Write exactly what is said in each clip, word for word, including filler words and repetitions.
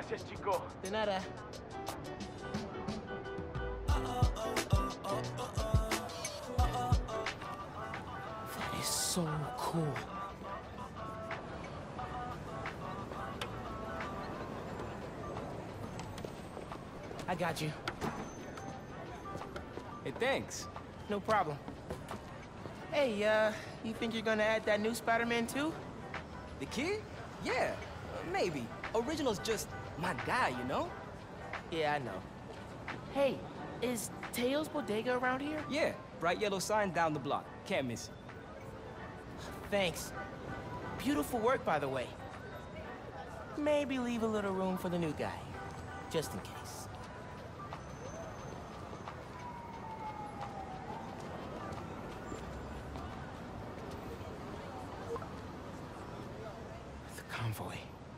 Gracias, chico. De nada. That is so cool. I got you. Hey, thanks. No problem. Hey, uh, you think you're gonna add that new Spider-Man too? The kid? Yeah, uh, maybe. Original's just my guy, you know? Yeah, I know. Hey, is Teo's bodega around here? Yeah, bright yellow sign down the block. Can't miss it. Thanks. Beautiful work, by the way. Maybe leave a little room for the new guy, just in case. The convoy.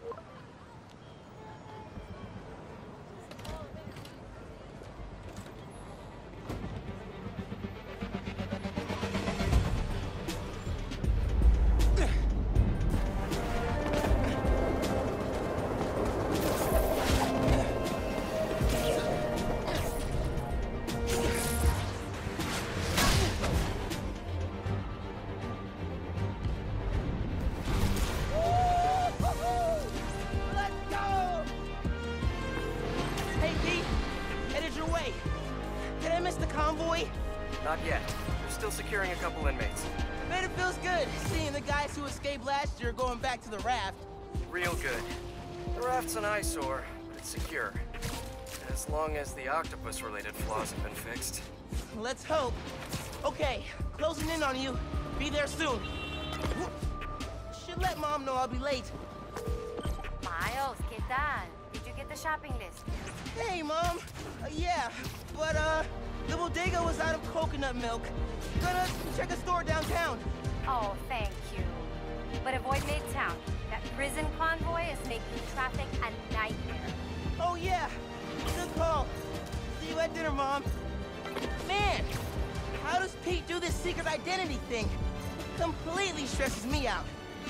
Not yet. We're still securing a couple inmates. Man, it feels good seeing the guys who escaped last year going back to the raft. Real good. The raft's an eyesore, but it's secure. As long as the octopus-related flaws have been fixed. Let's hope. Okay, closing in on you. Be there soon. Should let Mom know I'll be late. Miles, ¿qué tal? Did you get the shopping list? Hey, Mom. Uh, yeah, but, uh, the bodega was out of coconut milk. Gonna check a store downtown. Oh, thank you. But avoid Midtown. That prison convoy is making traffic a nightmare. Oh, yeah. Good call. See you at dinner, Mom. Man, how does Pete do this secret identity thing? Completely stresses me out.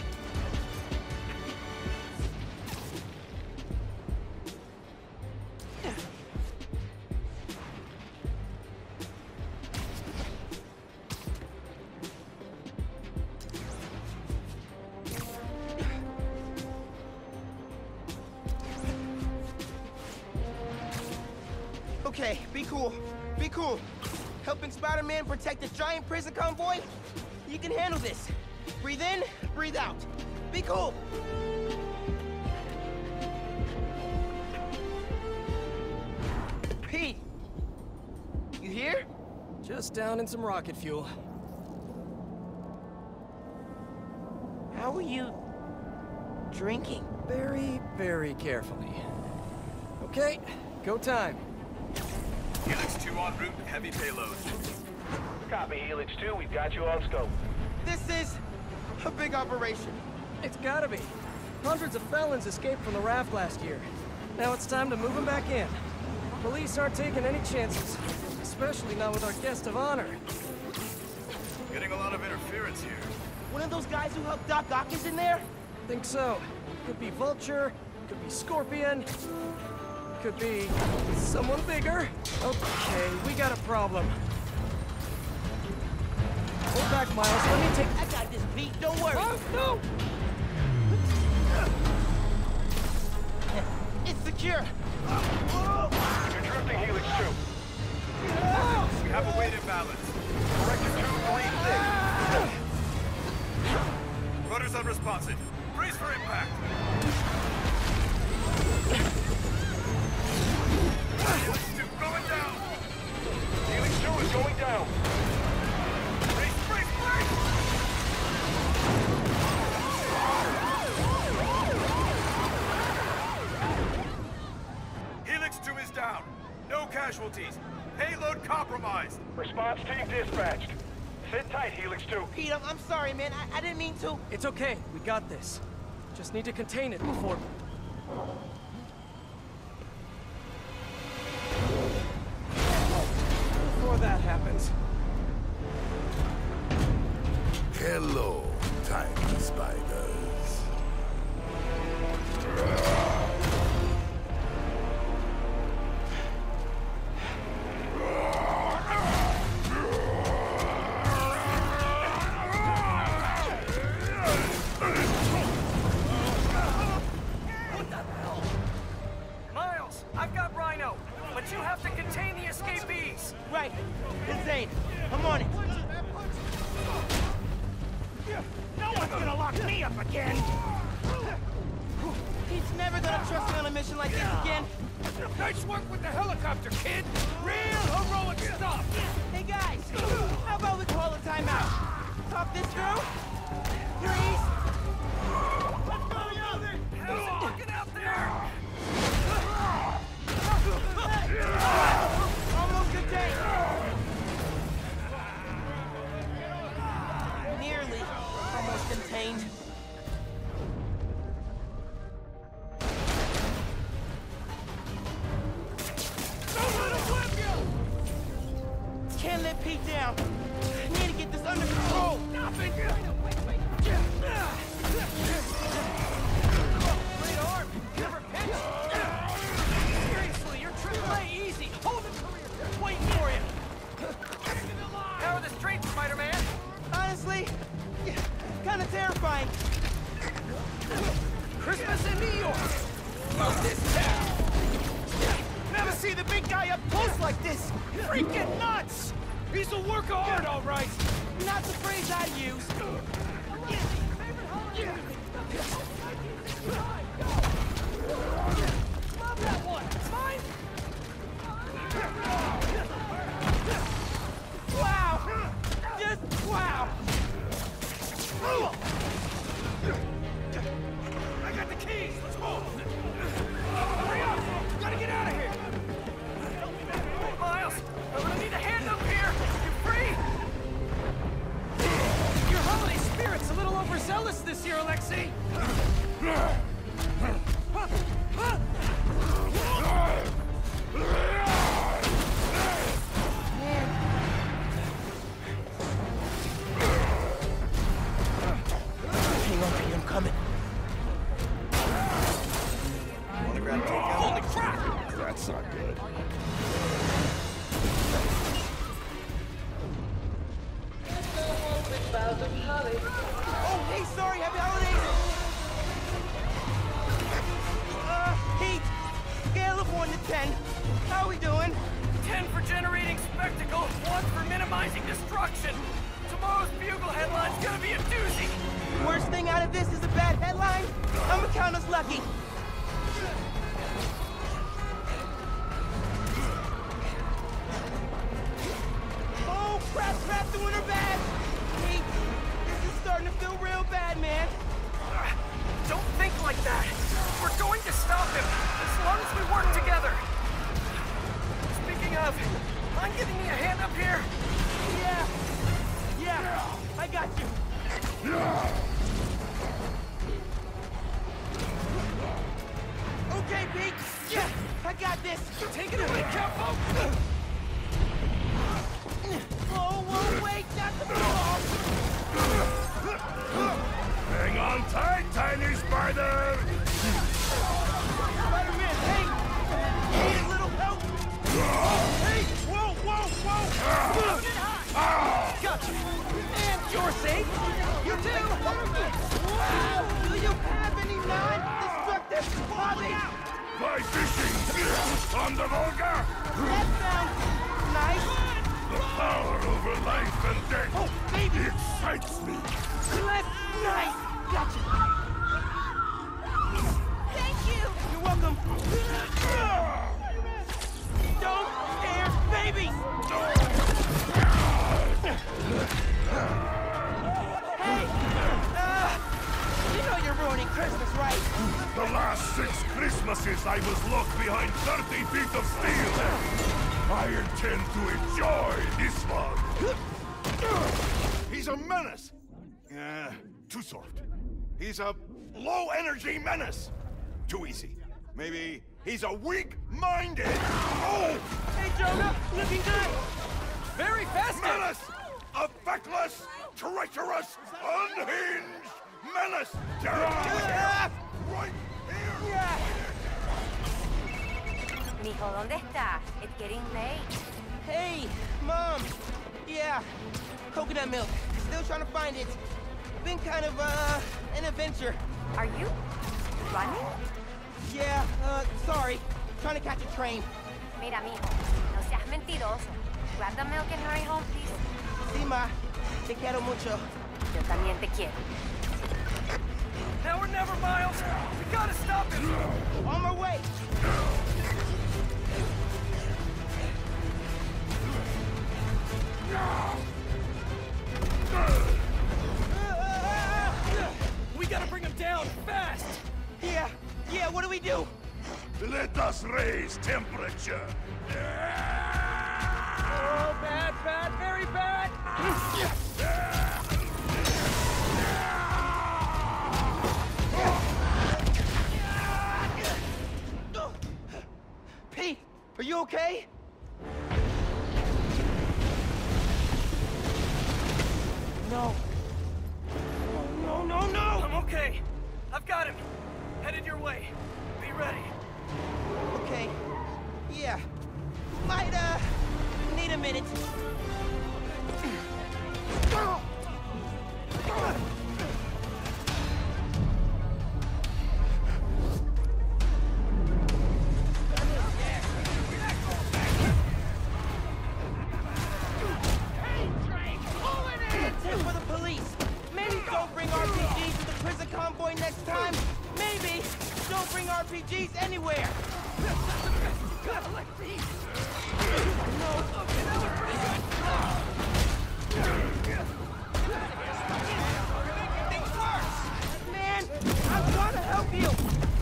Okay, be cool. Be cool. Helping Spider-Man protect the giant prison convoy? You can handle this. Breathe in, breathe out. Be cool. Pete! You here? Just down in some rocket fuel. How are you drinking? Very, very carefully. Okay, go time. Helix two en route, heavy payload. Copy, Helix two. We've got you on scope. This is a big operation. It's gotta be. Hundreds of felons escaped from the raft last year. Now it's time to move them back in. Police aren't taking any chances, especially not with our guest of honor. Getting a lot of interference here. One of those guys who helped Doc Ock is in there? Think so. Could be Vulture, could be Scorpion, could be someone bigger. Okay, we got a problem. Hold back, Miles. Let me take... I got this, Pete. Don't worry. Oh, no! It's secure. You're drifting, Helix two. We have a weight imbalance. Corrector two, three, six. Rudder's unresponsive. Brace for impact. Helix two going down. Helix two is going down. Brace, brace, brace! Helix two is down. No casualties. Payload compromised. Response team dispatched. Sit tight, Helix two. Pete, I'm, I'm sorry, man. I, I didn't mean to. It's okay. We got this. Just need to contain it before... Before that happens. Hello, tiny spiders. me up again! He's never gonna trust me on a mission like this again. Nice work with the helicopter, kid! Real heroic stuff! Hey guys, how about we call a timeout? Talk this through? Please? Let's go, Yoder! How's it looking out there? Almost a day. Nearly almost contained. Can't let Pete down. Need to get this under control. Nothing. Great arm. Never pitch. Seriously, you're triple A easy. Hold the career. Waiting for you. How are the streets, Spider-Man? Honestly, kind of terrifying. Christmas in New York! Fuck this town! Never see the big guy up close like this! Freaking nuts! He's a work of art, all right! Not the phrase I use. Love that one! Mine! Wow! Just wow! I got the keys! Let's move! Hurry up! Gotta get out of here! Miles, I'm gonna need a hand up here! You free? Your holiday spirit's a little overzealous this year, Alexei. Hang on, Pete, I'm coming. Wanna grab takedown? Holy crap! That's not good. Oh, hey, sorry, happy holidays! Uh, Pete, scale of one to ten. How we doing? Ten for generating spectacle, one for minimizing destruction. Tomorrow's Bugle headline's gonna be a doozy. Worst thing out of this is a bad headline? I'ma count us lucky. Oh, crap, crap, doing her bad! Pete, this is starting to feel real bad, man. Uh, Don't think like that. We're going to stop him, as long as we work together. Speaking of, mind giving me a hand up here? Yeah, yeah, I got you. Okay, Pete, yeah, I got this. Take it away, Capo! Oh, whoa, wait, not the ball. Hang on tight, tiny spider! Spider-Man, hey! Need a little help? Hey! Whoa, whoa, whoa! Gotcha! And you're safe! You too! Wow! Do you have any non-destructive hobbies? Fly fishing! On the Volga! That sounds nice! The power over life and death! Oh, baby! Excites me! Less nice! Gotcha! Thank you! You're welcome! Don't scare babies! Hey! Uh, you know you're ruining Christmas, right? The last six Christmases I was locked behind thirty feet of steel! I intend to enjoy this one! He's a menace! Uh, too soft. He's a low-energy menace! Too easy. Maybe he's a weak-minded... Oh! Hey, Jonah! Looking good! Very festive! Menace! A feckless, treacherous, unhinged menace! Ah! Right here! Yeah! Mijo, ¿dónde está? It's getting late. Hey, Mom! Yeah, coconut milk. Still trying to find it. Been kind of, uh, an adventure. Are you running? Yeah, uh, sorry. Trying to catch a train. Mira, mijo, no seas mentiroso. Grab the milk and hurry home, please. Sí, ma. Te quiero mucho. Yo también te quiero. Now or never, Miles. We gotta stop him. On my way. We gotta bring him down fast. Yeah, yeah, what do we do? Let us raise temperature. Oh, bad, bad, very bad! Pete, are you okay? No. Oh, no, no, no! I'm okay. I've got him. Headed your way. Be ready. Okay. Yeah. Might, uh, need a minute. Tip for the police. Maybe don't bring R P Gs to the prison convoy next time. Maybe don't bring R P Gs anywhere. Gotta like these. No. Okay, that was pretty good. You're making things worse. Man, I'm trying to help you.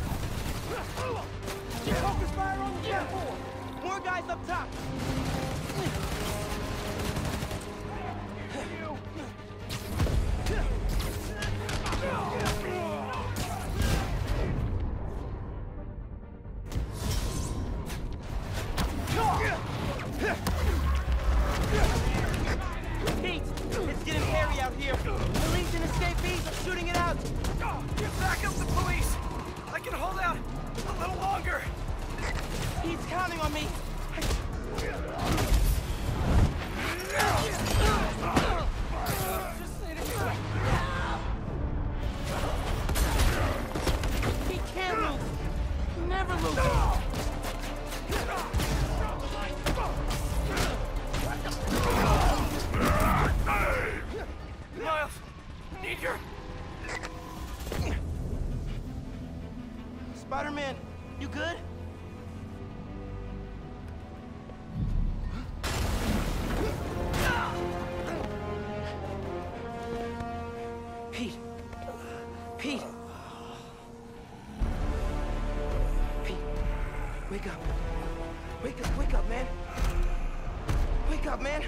Focus fire on the platform. More guys up top. Pete, it's getting hairy out here. Police and escapees are shooting it out. Get back up the police. I can hold out a little longer. He's counting on me. He can't lose. Never lose. Miles, need your... Spider-Man, you good? Pete. Pete. Pete. Wake up. Wake up, wake up, man. Wake up, man.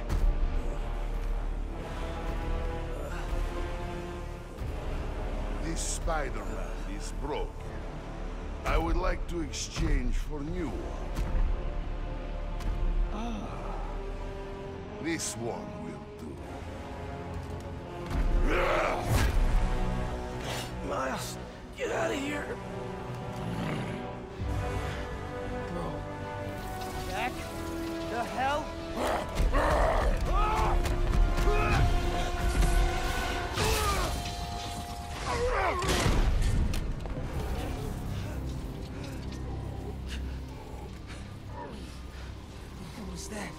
This Spider-Man is broken. I would like to exchange for a new one. Ah. This one will do. Miles, get out of here. Bro. Jack? The hell? What was that?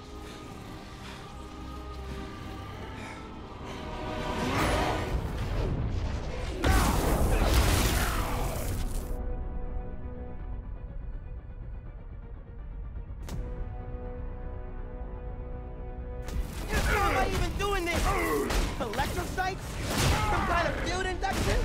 How am I even doing this? Electrocytes? Some kind of field induction?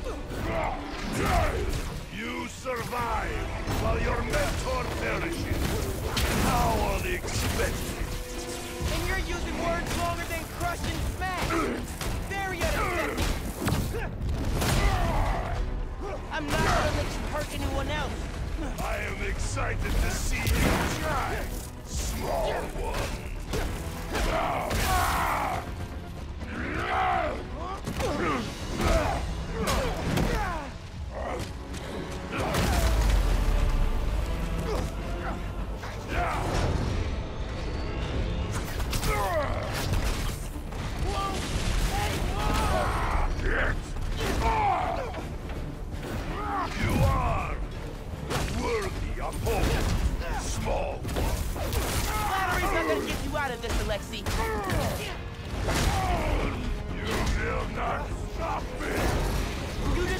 You survive while your mentor perishes. How unexpected. And you're using words longer than crush and smash. Very unexpected. I'm not gonna let you hurt anyone else. I am excited to see you try, small one. You are worthy of hope, small one. Flattery's not gonna get you out of this, Alexi. You will not stop me. You just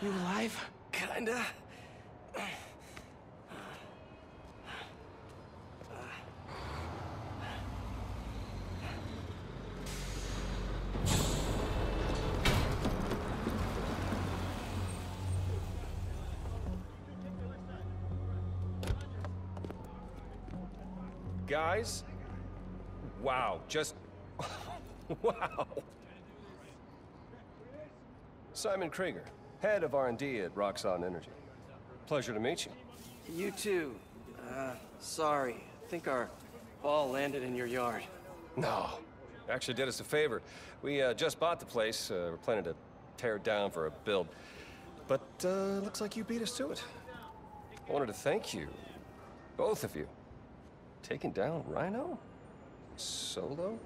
You alive? Kinda. Guys, wow, just wow. Simon Krieger, head of R and D at Roxon Energy. Pleasure to meet you. You too. Uh, sorry. I think our ball landed in your yard. No, actually did us a favor. We uh, just bought the place. Uh, we're planning to tear it down for a build. But uh, looks like you beat us to it. I wanted to thank you, both of you. Taking down Rhino? Solo?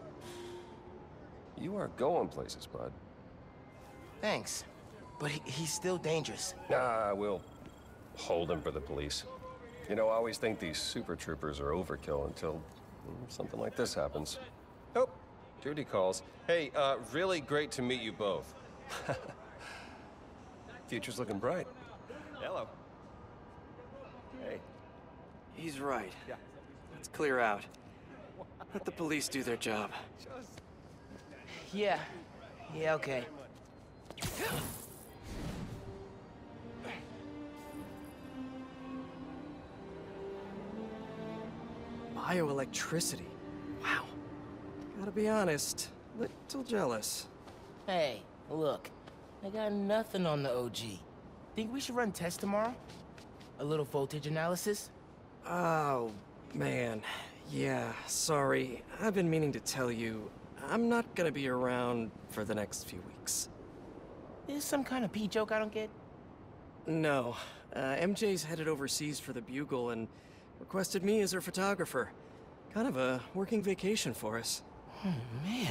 You are going places, bud. Thanks. But he, he's still dangerous. Nah, we'll hold him for the police. You know, I always think these super troopers are overkill until mm, something like this happens. Oh, duty calls. Hey, uh, really great to meet you both. Future's looking bright. Hello. Hey. He's right. Yeah. Let's clear out. Let the police do their job. Yeah. Yeah, okay. Bioelectricity. Wow. Gotta be honest, little jealous. Hey, look. I got nothing on the O G. Think we should run tests tomorrow? A little voltage analysis? Oh, man. Yeah, sorry. I've been meaning to tell you, I'm not gonna be around for the next few weeks. Is this some kind of pee joke I don't get? No. Uh, M J's headed overseas for the Bugle and requested me as her photographer. Kind of a working vacation for us. Oh, man.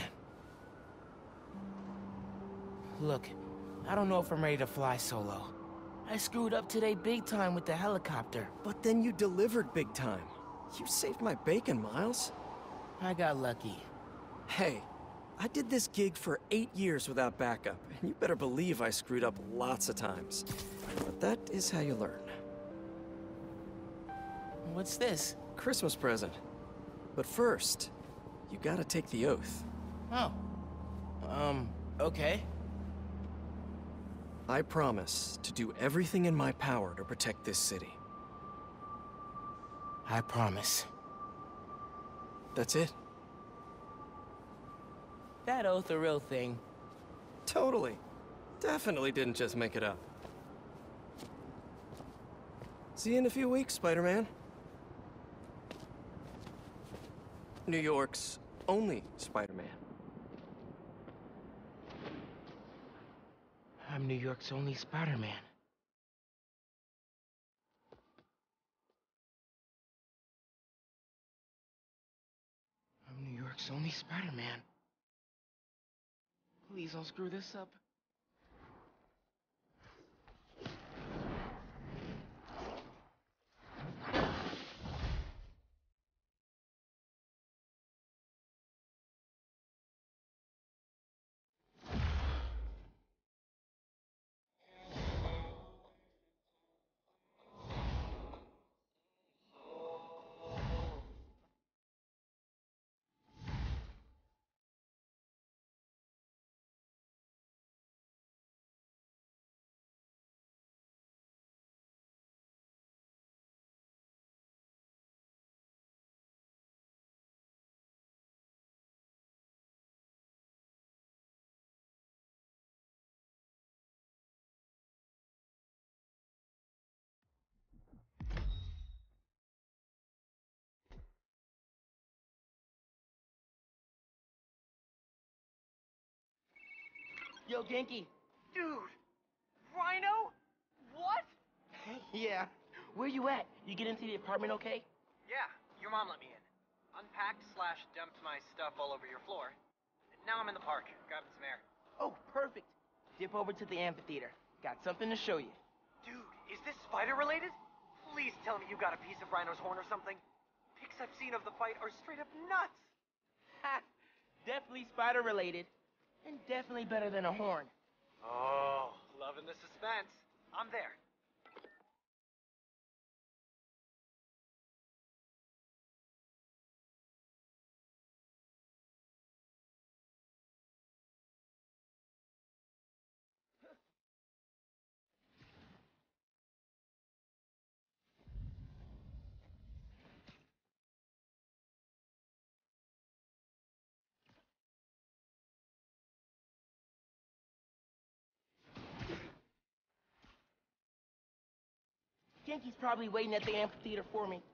Look, I don't know if I'm ready to fly solo. I screwed up today big time with the helicopter. But then you delivered big time. You saved my bacon, Miles. I got lucky. Hey, I did this gig for eight years without backup, and you better believe I screwed up lots of times. But that is how you learn. What's this? Christmas present. But first, you gotta take the oath. Oh. Um, okay. I promise to do everything in my power to protect this city. I promise. That's it. That oath a real thing? Totally. Definitely didn't just make it up. See you in a few weeks, Spider-Man. New York's only Spider-Man. I'm New York's only Spider-Man. I'm New York's only Spider-Man. Please don't screw this up. Yo, Ganke. Dude! Rhino? What? Yeah. Where you at? You get into the apartment okay? Yeah, your mom let me in. Unpacked slash dumped my stuff all over your floor. Now I'm in the park, grabbing some air. Oh, perfect. Dip over to the amphitheater. Got something to show you. Dude, is this spider related? Please tell me you got a piece of Rhino's horn or something. Pics I've seen of the fight are straight up nuts. Ha! Definitely spider related. And definitely better than a horn. Oh, Loving the suspense. I'm there. Ganke's probably waiting at the amphitheater for me.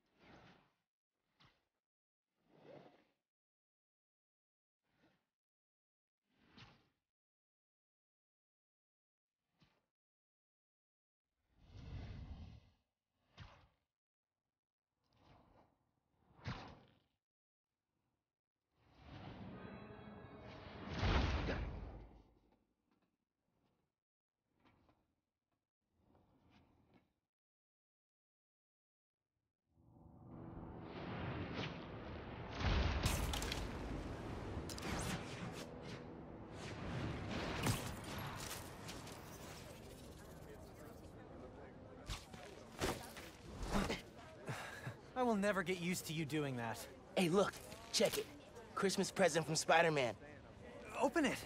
I will never get used to you doing that. Hey, look. Check it. Christmas present from Spider-Man. Open it.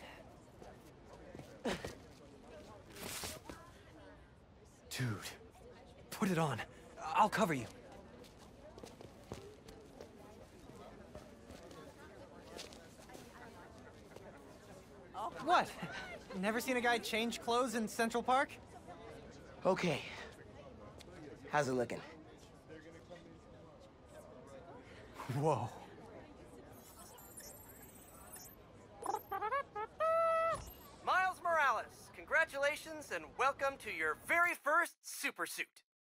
Dude, put it on. I'll cover you. What? Never seen a guy change clothes in Central Park? Okay. How's it looking? Whoa. Miles Morales, congratulations and welcome to your very first super suit.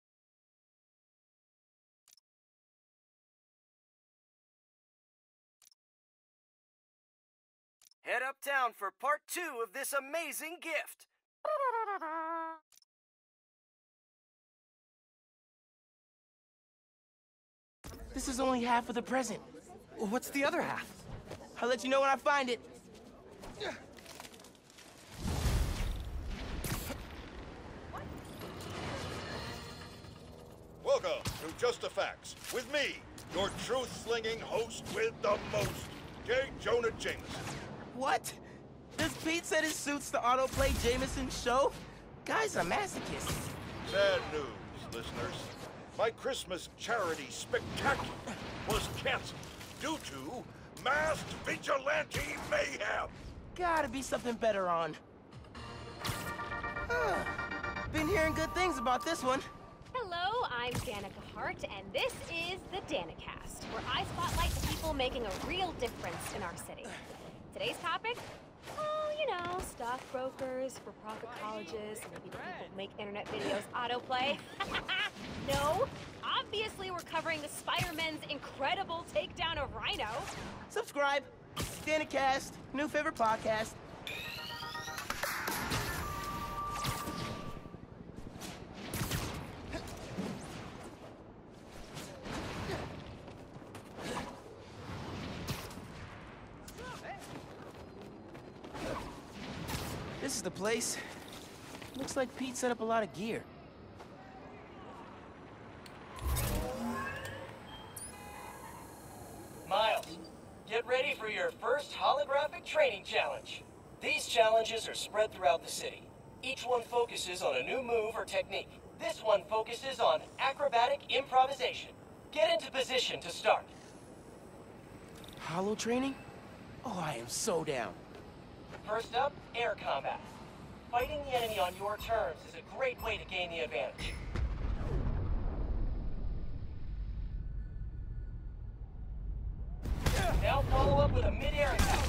Head uptown for part two of this amazing gift. This is only half of the present. What's the other half? I'll let you know when I find it. Welcome to Just the Facts with me, your truth-slinging host with the most, J. Jonah Jameson. What? Does Pete set his suits to autoplay Jameson's show? Guy's a masochist. Bad news, listeners. My Christmas charity spectacular was canceled due to masked vigilante mayhem. Gotta be something better on. Been hearing good things about this one. Hello, I'm Danica Hart, and this is the Danicast, where I spotlight the people making a real difference in our city. Today's topic? Oh, you know, stockbrokers, for-profit colleges, maybe the people who make internet videos autoplay. No, obviously we're covering the Spider-Man's incredible takedown of Rhino. Subscribe. Danicast, new favorite podcast. This is the place. Looks like Pete set up a lot of gear. Miles, get ready for your first holographic training challenge. These challenges are spread throughout the city. Each one focuses on a new move or technique. This one focuses on acrobatic improvisation. Get into position to start. Holo training? Oh, I am so down. First up, air combat. Fighting the enemy on your terms is a great way to gain the advantage. Now follow up with a mid-air attack.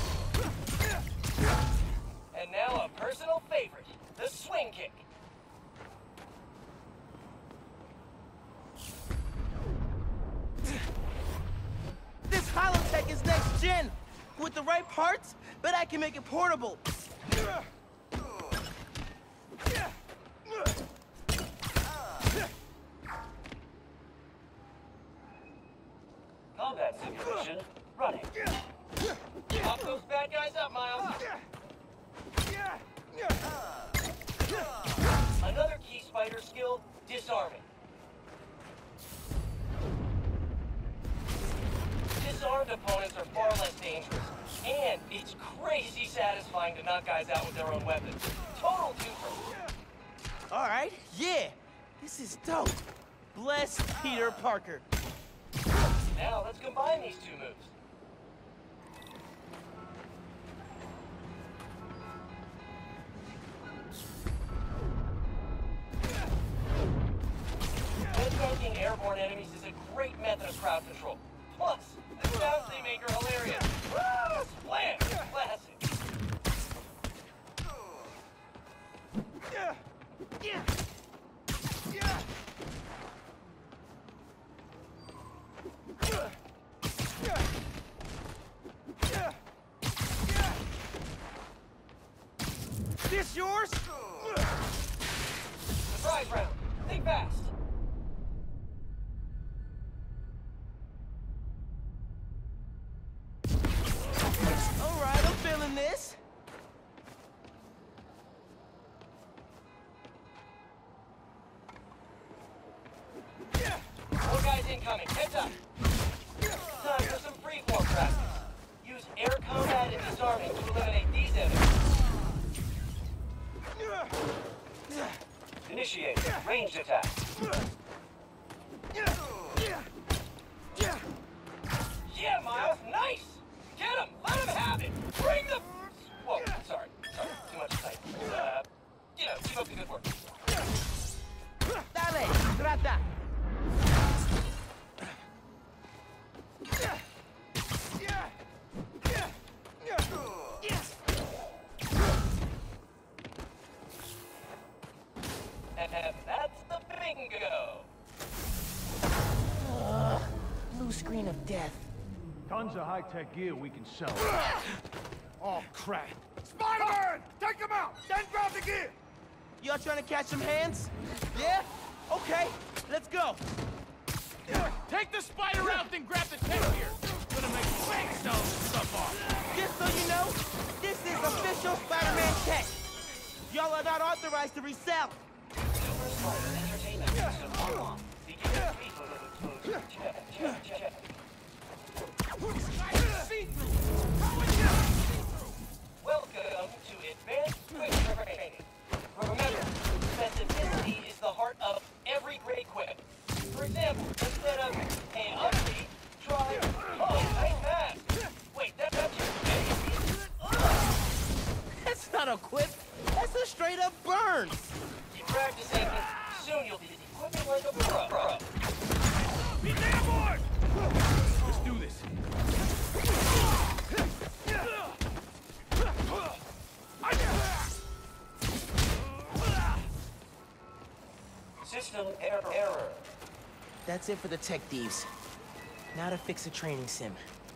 And now a personal favorite, the swing kick. This holotech is next gen. With the right parts, bet I can make it portable. Combat simulation running. Pop those bad guys up, Miles. fighter skill, disarming. Disarmed opponents are far less dangerous, and it's crazy satisfying to knock guys out with their own weapons. Total twofer. All right, yeah, this is dope. Bless Peter Parker. Now let's combine these two moves. Head-dunking airborne enemies is a great method of crowd control. Plus, the sounds they make are hilarious. Woo! Slam! Classic. Yeah. Yeah. Yeah. This yours? Surprise round. Think fast. All right, I'm feeling this. More guys incoming. Heads up. Time for some freeform practice. Use air combat and disarming to eliminate these enemies. Initiate ranged attack. Yeah, Miles, nice! Get him! Let him have it! Bring the... Whoa, sorry. Sorry, too much sight. Uh, you know, keep up the good work. Dale, trata. And that's the bingo! Uh, blue screen of death. Tons of high-tech gear we can sell. Oh, crap. Spider-Man! Take him out! Then grab the gear! Y'all trying to catch some hands? Yeah? Okay, let's go. Take the spider out, then grab the tech gear. Gonna make bank selling stuff off. Just so you know, this is official Spider-Man tech. Y'all are not authorized to resell. Super Spider Entertainment System online. Begin Welcome to Advanced Quick Training. Remember, specificity is the heart of every great quip. For example, instead of, hey, ugly, try, oh, nice mask. Wait, that, that's your face? That's not a quip. That's a straight up burn. Keep practicing, and soon you'll be equipping like a pro. Be damn board! Let's do this. System error. error. That's it for the tech thieves. Now to fix a training sim.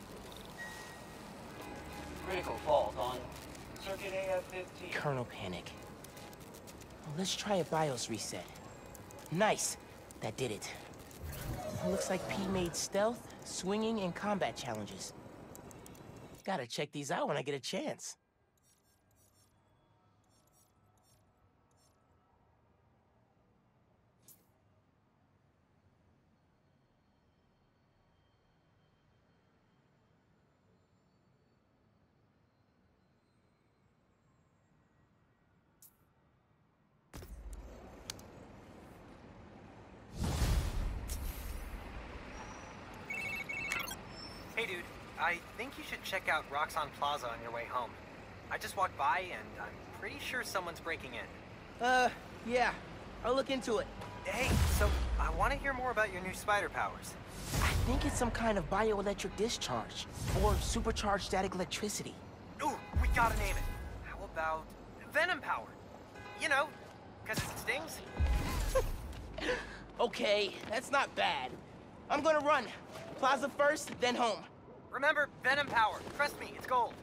Critical fault on circuit A F fifteen. Kernel panic. Well, let's try a BIOS reset. Nice. That did it. Looks like P made stealth, swinging, and combat challenges. Gotta check these out when I get a chance. Hey dude, I think you should check out Roxon Plaza on your way home. I just walked by and I'm pretty sure someone's breaking in. Uh, yeah. I'll look into it. Hey, so I want to hear more about your new spider powers. I think it's some kind of bioelectric discharge, or supercharged static electricity. Ooh, we gotta name it. How about venom power? You know, because it stings. Okay, that's not bad. I'm gonna run. Plaza first, then home. Remember, venom power. Trust me, it's gold.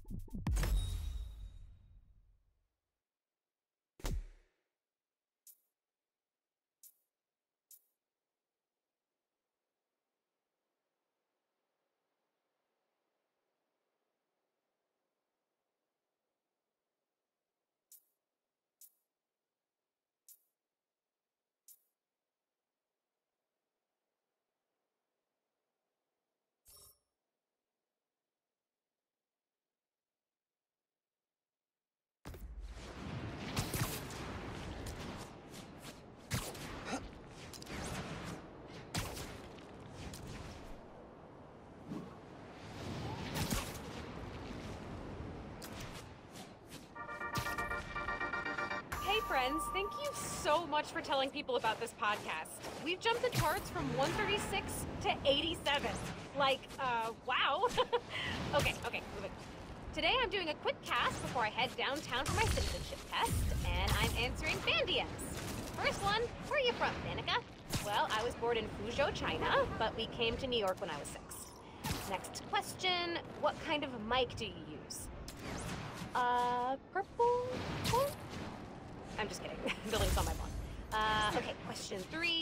Friends, thank you so much for telling people about this podcast. We've jumped the charts from one thirty-six to eighty-seven. Like, uh, wow. okay, okay, moving. Today I'm doing a quick cast before I head downtown for my citizenship test, and I'm answering fan D Ms. First one, where are you from, Danica? Well, I was born in Fuzhou, China, but we came to New York when I was six. Next question, what kind of mic do you use? Uh, purple one? I'm just kidding. The link's on my blog. Uh, okay, question three.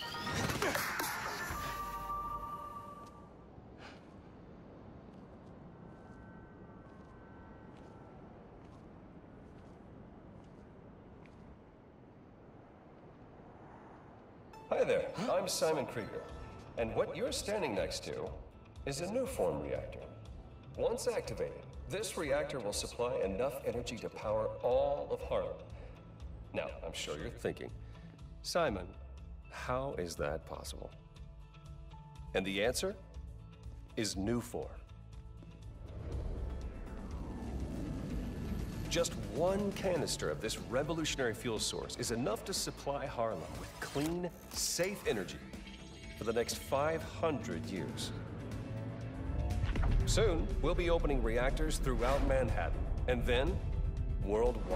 Hi there, I'm Simon Krieger, and what you're standing next to is a new form reactor. Once activated, this reactor will supply enough energy to power all of Harlem. Now, I'm sure you're thinking, Simon, how is that possible? And the answer is new form. Just one canister of this revolutionary fuel source is enough to supply Harlem with clean, safe energy for the next five hundred years. Soon, we'll be opening reactors throughout Manhattan, and then worldwide.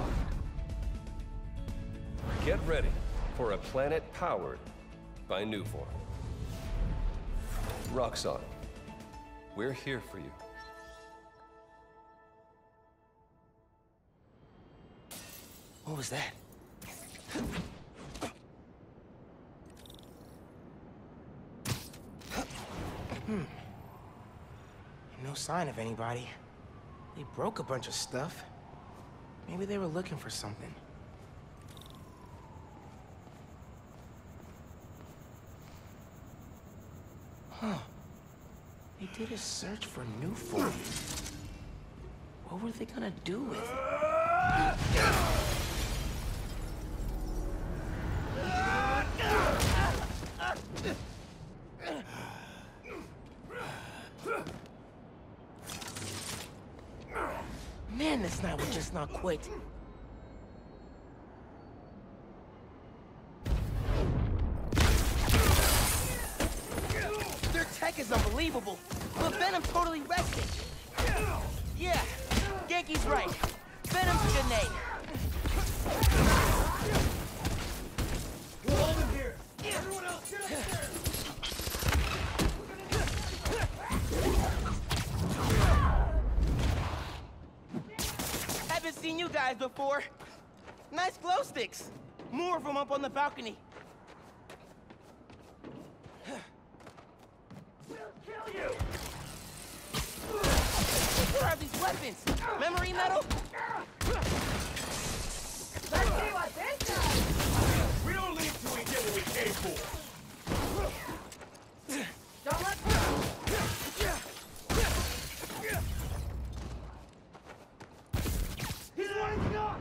Get ready for a planet powered by new form. Roxon, we're here for you. What was that? Hmm. No sign of anybody. They broke a bunch of stuff. Maybe they were looking for something. Huh. They did a search for new form. What were they gonna do with it? Man, this night would just not quit. Their tech is unbelievable, but Venom totally wrecked it. Yeah, Ganke's right. Venom's a good name. We're all in here. Everyone else, get upstairs. Haven't seen you guys before. Nice glow sticks. More of them up on the balcony. We'll kill you. What are these weapons? Memory metal? Let's see what this does. We don't leave till we get what we came for. Don't let go. He's lighting up.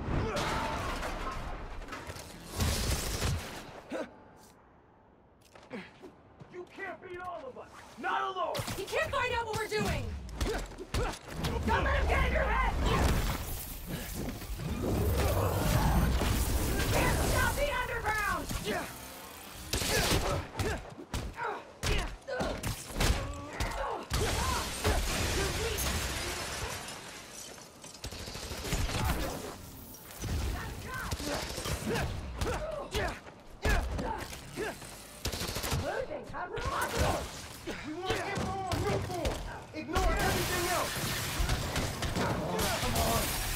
You can't beat all of us. Not alone. He can't find out what we're doing. Don't let him get in your head! Can't stop the underground! Losing, how's it possible? We want to get more, no more. Ignore everything else.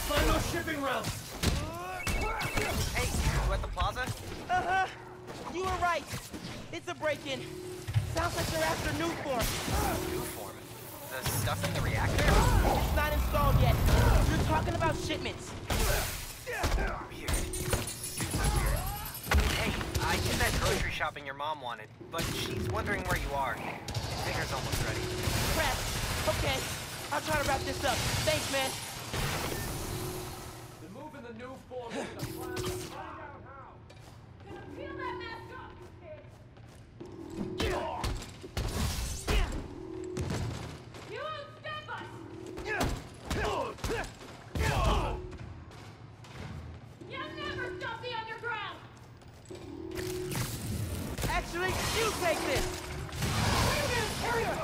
Final shipping route. Hey, you at the plaza? Uh-huh. You were right. It's a break-in. Sounds like they're after new form. New form? The stuff in the reactor? It's not installed yet. You're talking about shipments. Weird. Super weird. Hey, I did that grocery shopping your mom wanted, but she's wondering where you are. Dinner's almost ready. Crap. Okay. I'll try to wrap this up. Thanks, man. They're moving the new form into the plaza. Find out how. Gonna peel that mask off, you kid. You won't stop us! You'll never stop the underground! Actually, you take this. Wait a minute, hurry up!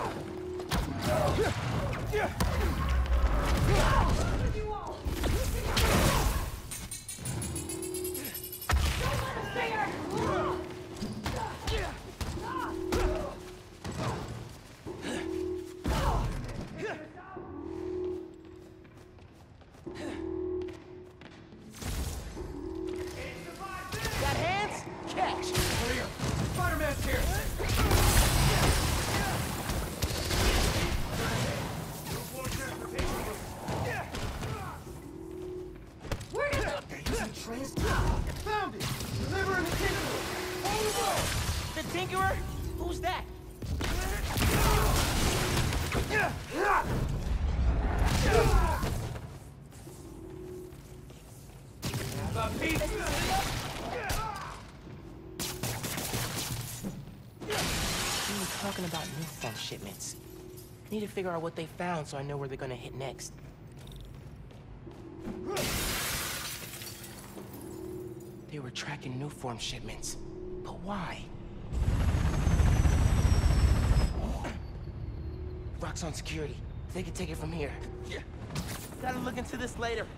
You all! Don't let us stay here! Got hands? Catch. Here. Spider-Man's here. Where did the... Found it. Deliver in the kitchen. The Tinkerer? Who's that? The piece. We were talking about new form shipments. Need to figure out what they found so I know where they're gonna hit next. They were tracking new form shipments. But why? Roxon security. They can take it from here. Gotta look into this later.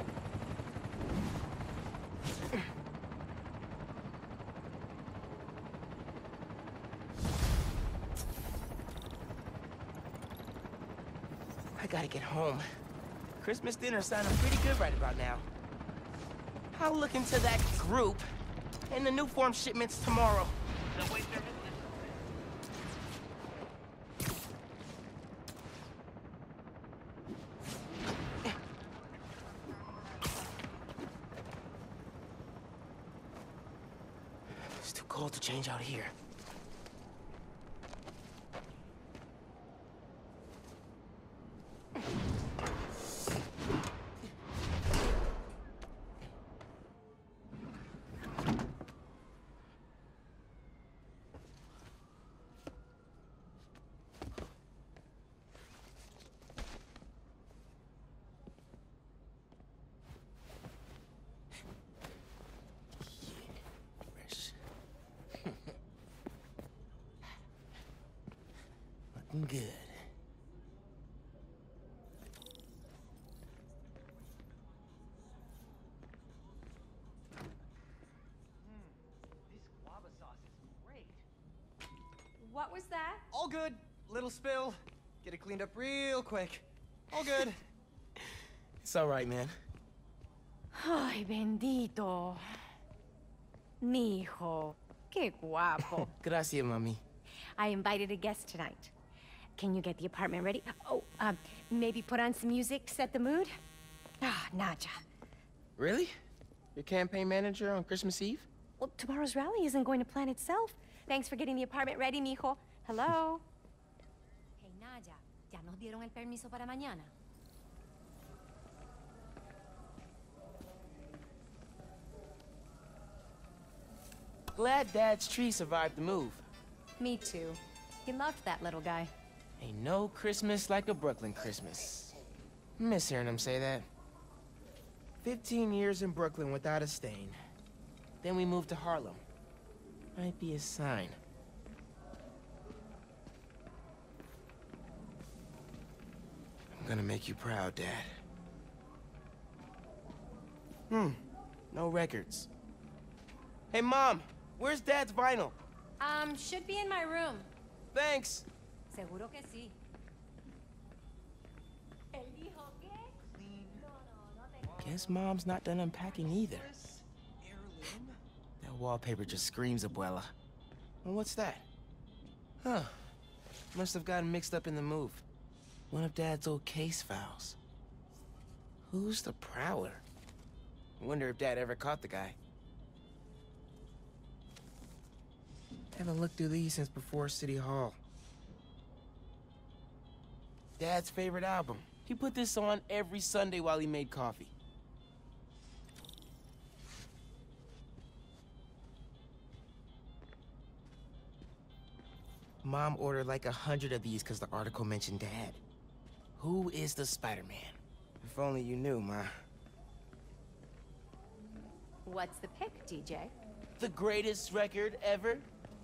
I gotta get home. Christmas dinner's sounding pretty good right about now. I'll look into that group and the new form shipments tomorrow. It's too cold to change out here. Looking good. This guava sauce is great. What was that? All good. Little spill. Get it cleaned up real quick. All good. It's all right, man. Ay, bendito. Mi hijo. Qué guapo. Gracias, mami. I invited a guest tonight. Can you get the apartment ready? Oh, um, maybe put on some music, set the mood? Ah, Naja. Really? Your campaign manager on Christmas Eve? Well, tomorrow's rally isn't going to plan itself. Thanks for getting the apartment ready, mijo. Hello? Hey, Naja, ¿ya nos dieron el permiso para mañana? Glad Dad's tree survived the move. Me too. He loved that little guy. Ain't no Christmas like a Brooklyn Christmas. Miss hearing him say that. Fifteen years in Brooklyn without a stain. Then we moved to Harlem. Might be a sign. I'm gonna make you proud, Dad. Hmm, no records. Hey, Mom, where's Dad's vinyl? Um, should be in my room. Thanks. Seguro que sí. Guess Mom's not done unpacking either. That wallpaper just screams Abuela. Well, what's that? Huh. Must have gotten mixed up in the move. One of Dad's old case files. Who's the Prowler? I wonder if Dad ever caught the guy. Haven't looked through these since before City Hall. Dad's favorite album. He put this on every Sunday while he made coffee. Mom ordered like a hundred of these because the article mentioned Dad. Who is the Spider-Man? If only you knew, Ma. What's the pick, D J? The greatest record ever?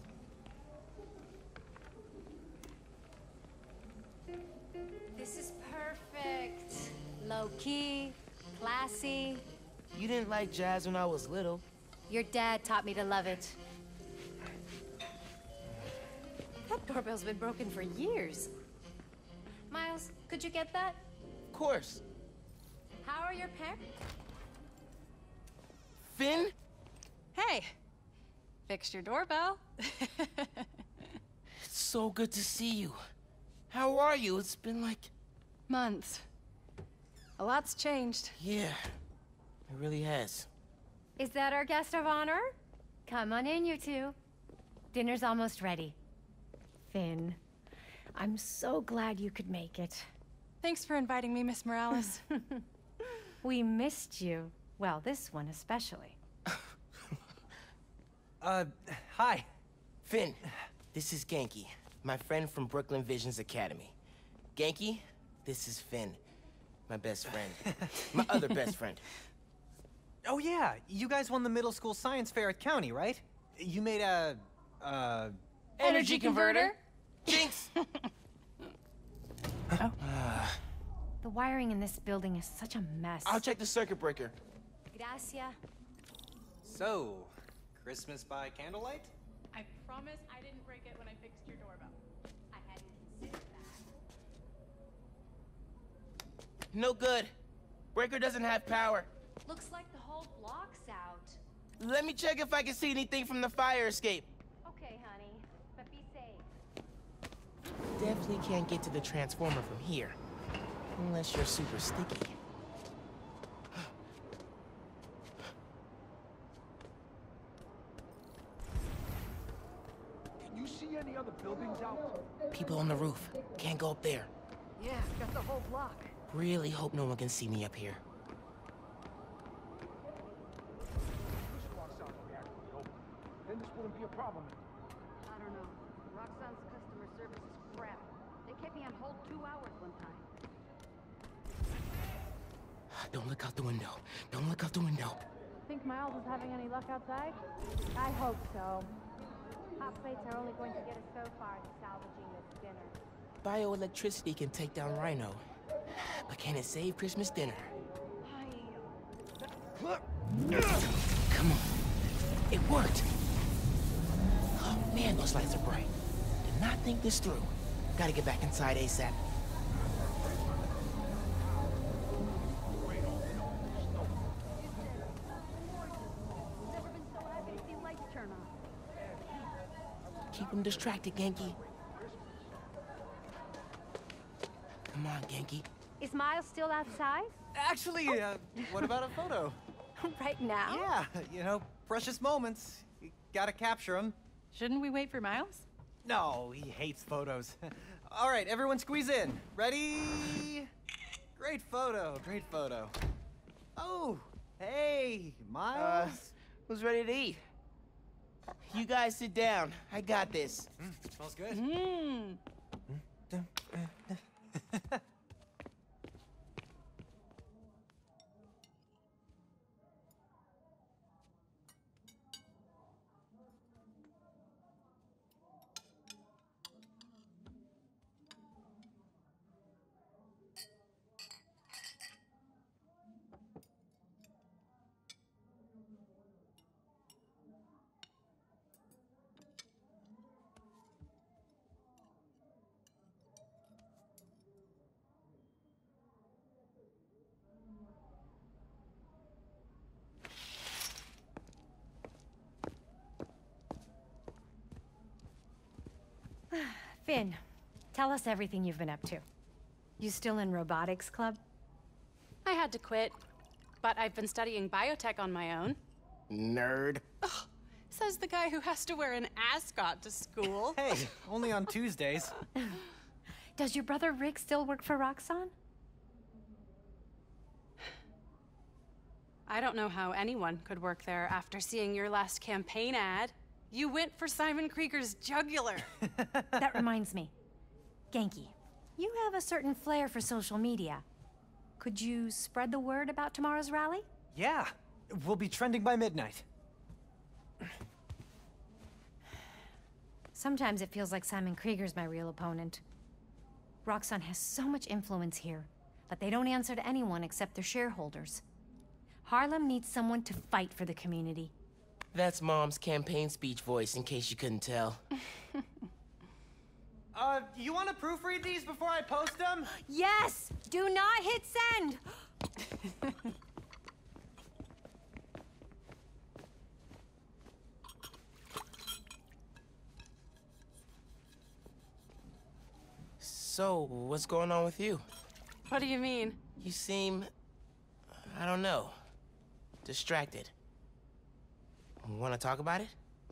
This is perfect. Low-key, classy. You didn't like jazz when I was little. Your dad taught me to love it. That doorbell's been broken for years. Miles, could you get that? Of course. How are your parents? Finn? Hey, fixed your doorbell. It's so good to see you. How are you? It's been like... months. A lot's changed. Yeah, it really has. Is that our guest of honor? Come on in, you two. Dinner's almost ready. Finn, I'm so glad you could make it. Thanks for inviting me, Miss Morales. We missed you. Well, this one especially. uh, hi. Finn, this is Ganke, my friend from Brooklyn Visions Academy. Ganke, this is Finn, my best friend. My other best friend. Oh yeah, you guys won the middle school science fair at County, right? You made a, uh... Energy, Energy converter? Jinx! Oh. Uh, the wiring in this building is such a mess. I'll check the circuit breaker. Gracias. So, Christmas by candlelight? I promise I didn't break it when I fixed your doorbell. I hadn't considered that. No good. Breaker doesn't have power. Looks like the whole block's out. Let me check if I can see anything from the fire escape. Okay, honey, but be safe. Definitely can't get to the transformer from here. Unless you're super sticky. Can you see any other buildings out? People on the roof. Can't go up there. Yeah, got the whole block. Really hope no one can see me up here. Then this wouldn't be a problem. I don't know. Roxon's customer service is crap. They kept me on hold two hours one time. Don't look out the window. Don't look out the window. Think Miles is having any luck outside? I hope so. Hot plates are only going to get us so far in salvaging this dinner. Bioelectricity can take down Rhino. But can it save Christmas dinner? Come on. It worked. Oh man, those lights are bright. Did not think this through. Gotta get back inside ASAP. Never been so happy to see lights turn on. Keep him distracted, Ganke. Come on, Ganke. Is Miles still outside? Actually, uh, what about a photo? Right now? Yeah, you know, precious moments. You gotta capture them. Shouldn't we wait for Miles? No, he hates photos. All right, everyone squeeze in. Ready? Great photo, great photo. Oh, hey, Miles. Uh, who's ready to eat? You guys sit down. I got this. Mm, smells good. Mmm. Finn, tell us everything you've been up to. You still in robotics club? I had to quit, but I've been studying biotech on my own. Nerd. Ugh, says the guy who has to wear an ascot to school. Hey, only on Tuesdays. Does your brother Rick still work for Roxon? I don't know how anyone could work there after seeing your last campaign ad. You went for Simon Krieger's jugular. That reminds me. Ganke, you have a certain flair for social media. Could you spread the word about tomorrow's rally? Yeah, we'll be trending by midnight. Sometimes it feels like Simon Krieger's my real opponent. Roxon has so much influence here, but they don't answer to anyone except their shareholders. Harlem needs someone to fight for the community. That's Mom's campaign speech voice, in case you couldn't tell. Uh, you want to proofread these before I post them? Yes! Do not hit send! So, what's going on with you? What do you mean? You seem... I don't know. Distracted. Want to talk about it?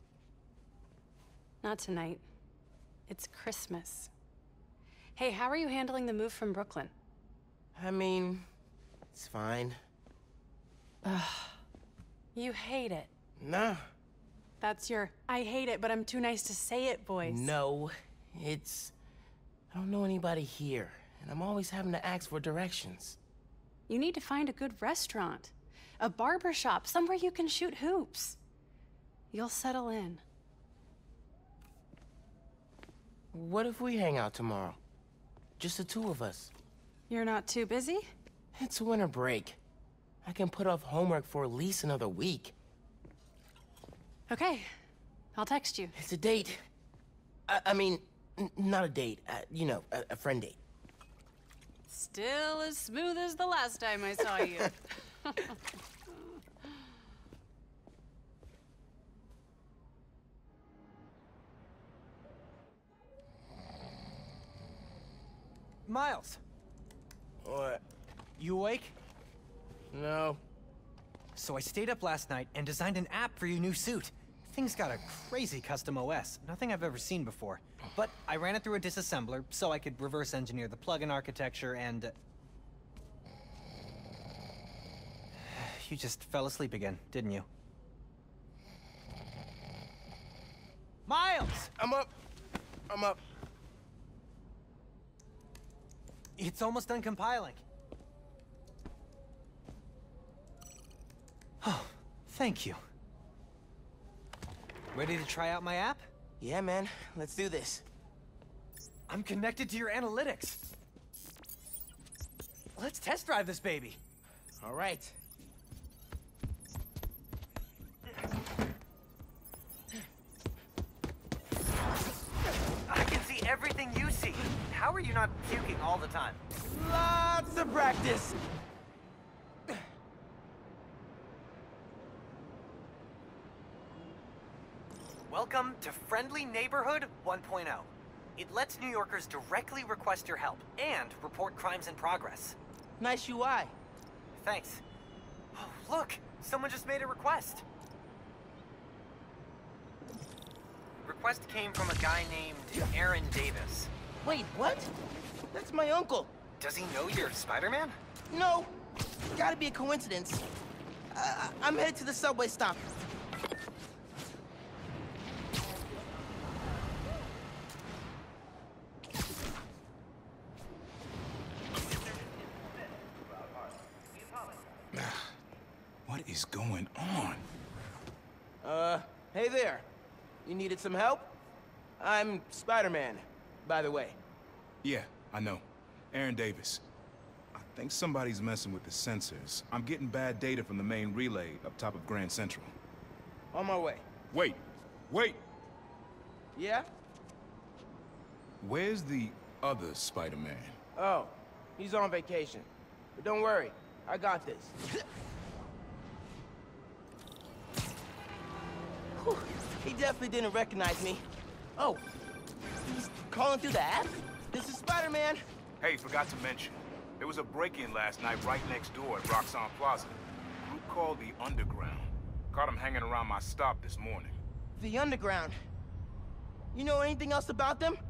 Not tonight. It's Christmas. Hey, how are you handling the move from Brooklyn? I mean, it's fine. Ugh. You hate it. Nah. That's your I hate it, but I'm too nice to say it voice. No, it's... I don't know anybody here, and I'm always having to ask for directions. You need to find a good restaurant. A barber shop, somewhere you can shoot hoops. You'll settle in. What if we hang out tomorrow? Just the two of us. You're not too busy? It's winter break. I can put off homework for at least another week. Okay, I'll text you. It's a date. I, I mean, n not a date. Uh, you know, a, a friend date. Still as smooth as the last time I saw you. Miles. What? You awake? No. So I stayed up last night and designed an app for your new suit. Thing's got a crazy custom O S, nothing I've ever seen before. But I ran it through a disassembler so I could reverse engineer the plugin architecture and... Uh... You just fell asleep again, didn't you? Miles! I'm up. I'm up. It's almost done compiling. Oh, thank you. Ready to try out my app? Yeah, man. Let's do this. I'm connected to your analytics. Let's test drive this baby. All right. I can see everything you see. How are you not puking all the time? Lots of practice. Welcome to Friendly Neighborhood one point oh. It lets New Yorkers directly request your help and report crimes in progress. Nice U I. Thanks. Oh, look! Someone just made a request. Request came from a guy named Aaron Davis. Wait, what? That's my uncle. Does he know you're Spider-Man? No. Gotta be a coincidence. Uh, I'm headed to the subway stop. What is going on? Uh, hey there. You needed some help? I'm Spider-Man, by the way. Yeah, I know. Aaron Davis. I think somebody's messing with the sensors. I'm getting bad data from the main relay up top of Grand Central. On my way. Wait! Wait! Yeah? Where's the other Spider-Man? Oh, he's on vacation. But don't worry, I got this. Whew, he definitely didn't recognize me. Oh, he's calling through the app? This is Spider-Man. Hey, forgot to mention. There was a break-in last night right next door at Roxon Plaza. A group called the Underground. Caught them hanging around my stop this morning. The Underground. You know anything else about them?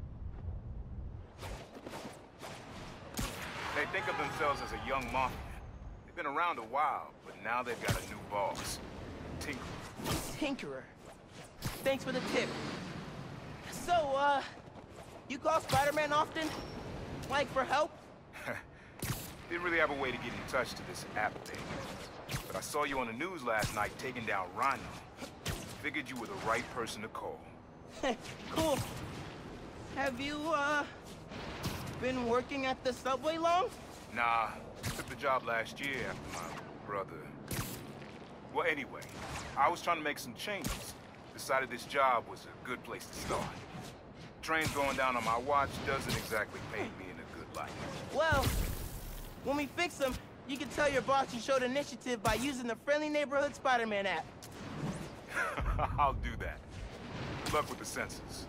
They think of themselves as a young mafia. They've been around a while, but now they've got a new boss. Tinkerer. Tinkerer. Thanks for the tip. So, uh, you call Spider-Man often? Like, for help? Didn't really have a way to get in touch to this app thing. But I saw you on the news last night taking down Rhino. Figured you were the right person to call. Cool. Have you, uh, been working at the subway long? Nah, took the job last year after my brother. Well, anyway, I was trying to make some changes. Decided this job was a good place to start. Trains going down on my watch doesn't exactly paint me in a good light. Well, when we fix them, you can tell your boss you showed initiative by using the Friendly Neighborhood Spider-Man app. I'll do that. Good luck with the sensors.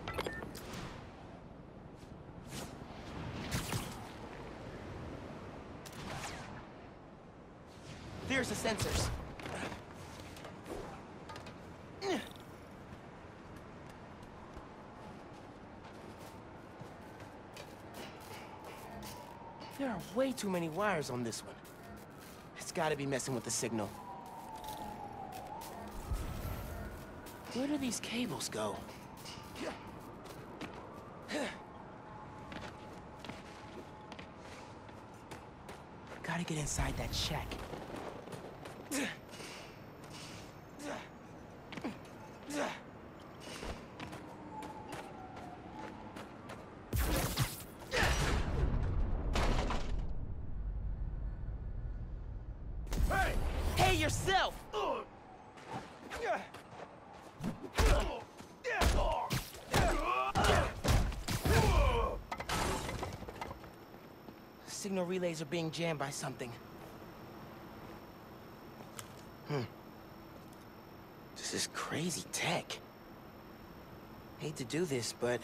There's the sensors. There are way too many wires on this one. It's gotta be messing with the signal. Where do these cables go? Gotta get inside that shack. Hey! Hey, yourself! Signal relays are being jammed by something. Hmm. This is crazy tech. Hate to do this, but...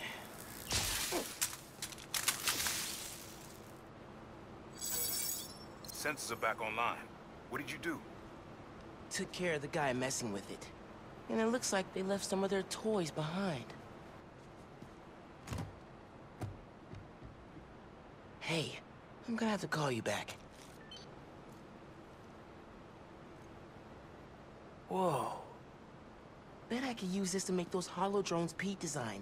Sensors are back online. What did you do? Took care of the guy messing with it. And it looks like they left some of their toys behind. Hey, I'm gonna have to call you back. Whoa. Bet I could use this to make those holo drones Pete designed.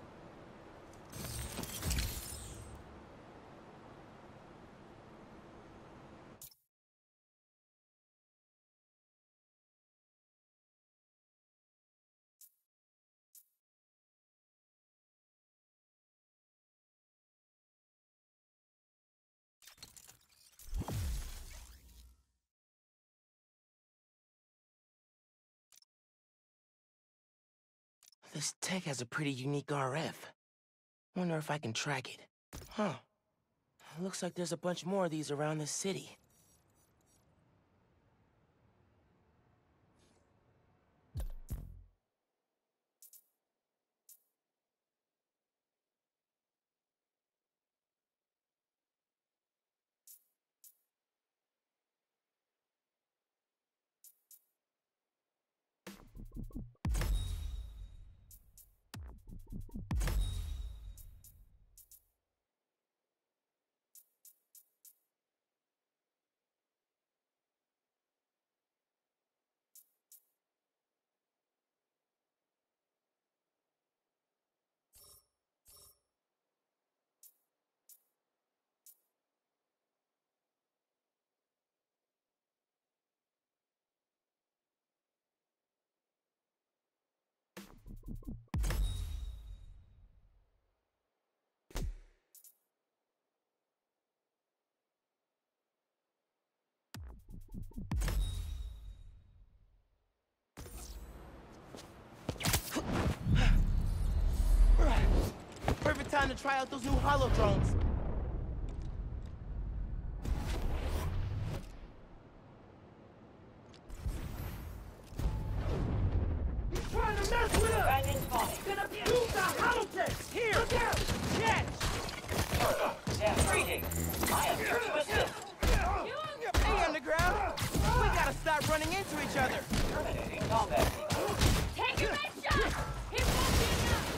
This tech has a pretty unique R F. Wonder if I can track it. Huh. Looks like there's a bunch more of these around the city. Perfect time to try out those new holo drones. He's trying to mess with us! Gonna use the holotech! Here! Hey, I am here to assist. Hey, Underground! We gotta stop running into each other! Terminating combat. Take your next shot! It won't be enough!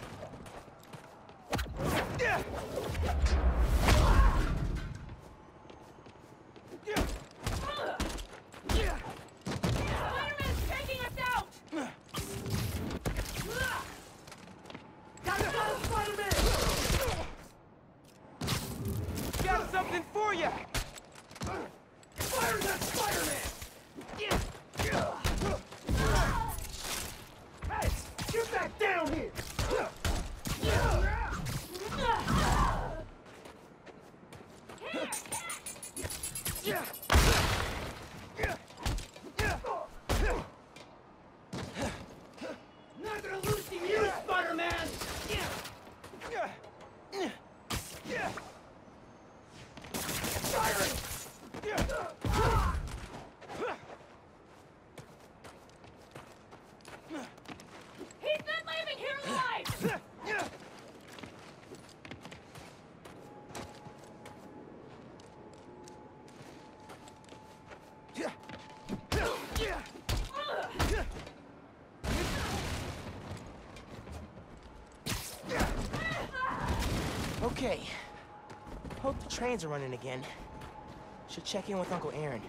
Spider-Man's taking us out! Gotta go, Spider-Man! Got something for you! Fire that Spider-Man! Hey, get back down here! Not gonna lose to you, Spider-Man! Firing! He's not leaving here alive! Okay. Hope the trains are running again. Should check in with Uncle Aaron.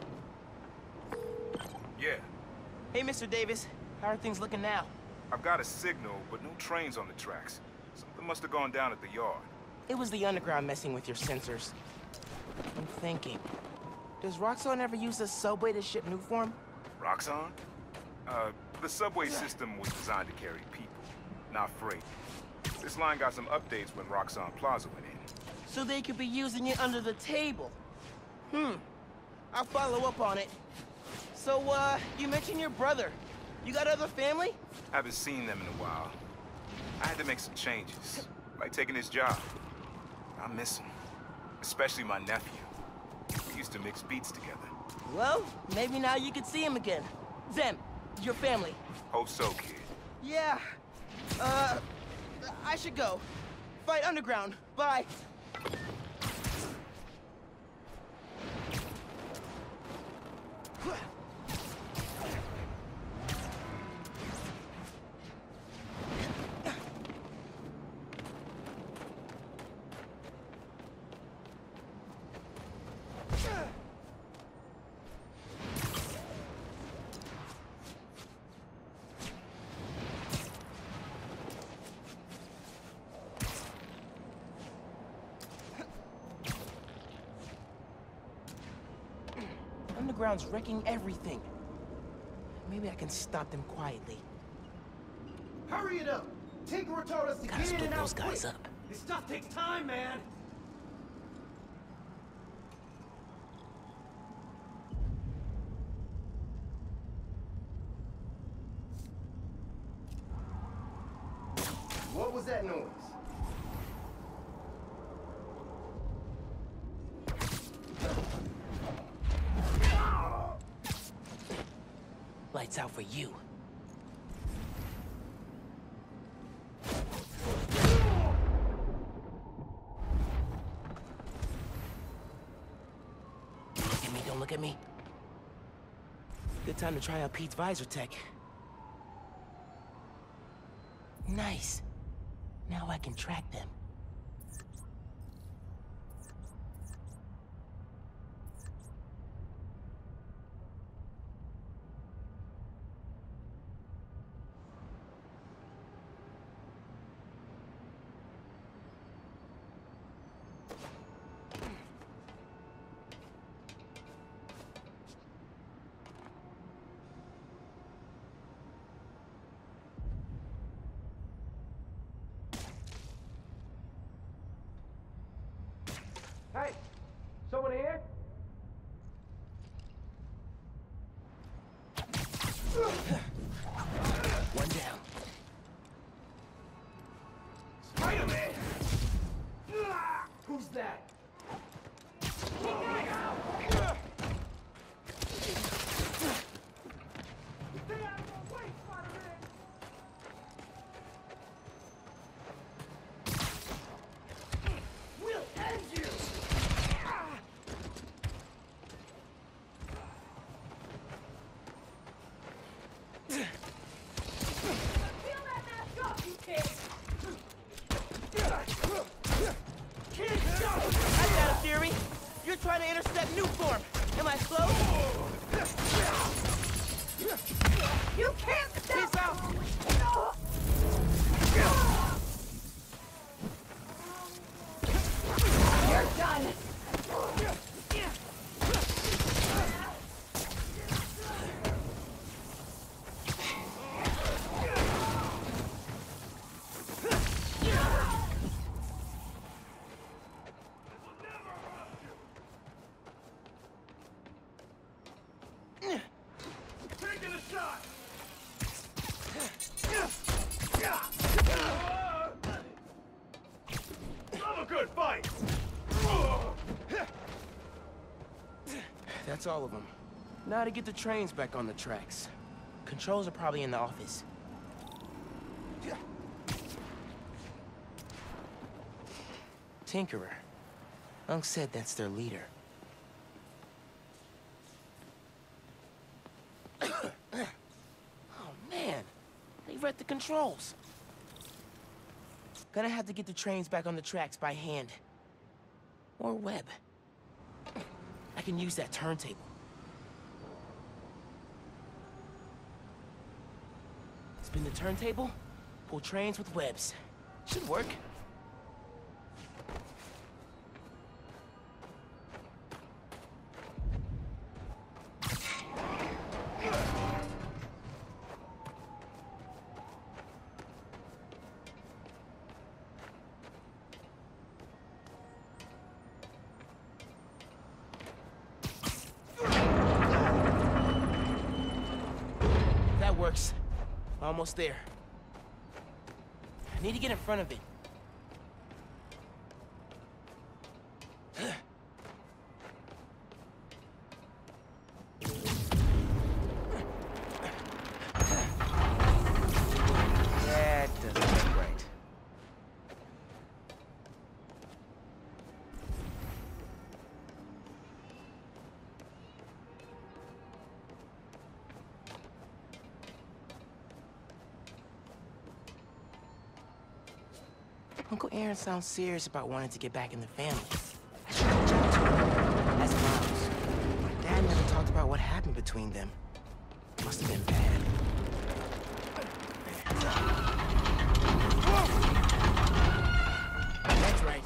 Yeah, Hey, Mister Davis. How are things looking now? I've got a signal, but no trains on the tracks. Something must have gone down at the yard. It was the Underground messing with your sensors. I'm thinking. Does Roxon ever use the subway to ship new form? Roxon? Uh, the subway system was designed to carry people, not freight. This line got some updates when Roxon Plaza went in. So they could be using it under the table. Hmm. I'll follow up on it. So, uh, you mentioned your brother. You got other family? Haven't seen them in a while. I had to make some changes, like taking his job. I miss him, especially my nephew. We used to mix beats together. Well, maybe now you can see him again. Them, your family. Hope so, kid. Yeah. Uh, I should go. Fight Underground. Bye. Underground's wrecking everything. Maybe I can stop them quietly. Hurry it up! Tinkerer told us to Gotta get in split and out those guys quick. up. This stuff takes time, man! What was that noise? Lights out for you. Look at me, don't look at me. Good time to try out Pete's visor tech. Nice. Now I can track them. Hey, someone here? One down. Spider-Man! Who's that? We'll end you! trying to intercept new form. Am I slow? You can't stop! Peace out! You're done! Taking a shot! Love a good fight! That's all of them. Now to get the trains back on the tracks. Controls are probably in the office. Tinkerer. Unc said that's their leader. Oh, man. They read the controls. Gonna have to get the trains back on the tracks by hand. Or web. I can use that turntable. Spin the turntable, pull trains with webs. Should work. That works. Almost there. I need to get in front of it. That doesn't look right. Uncle Aaron sounds serious about wanting to get back in the family. I should reach out to him. That's Miles. My dad never talked about what happened between them. Must have been bad. That's right.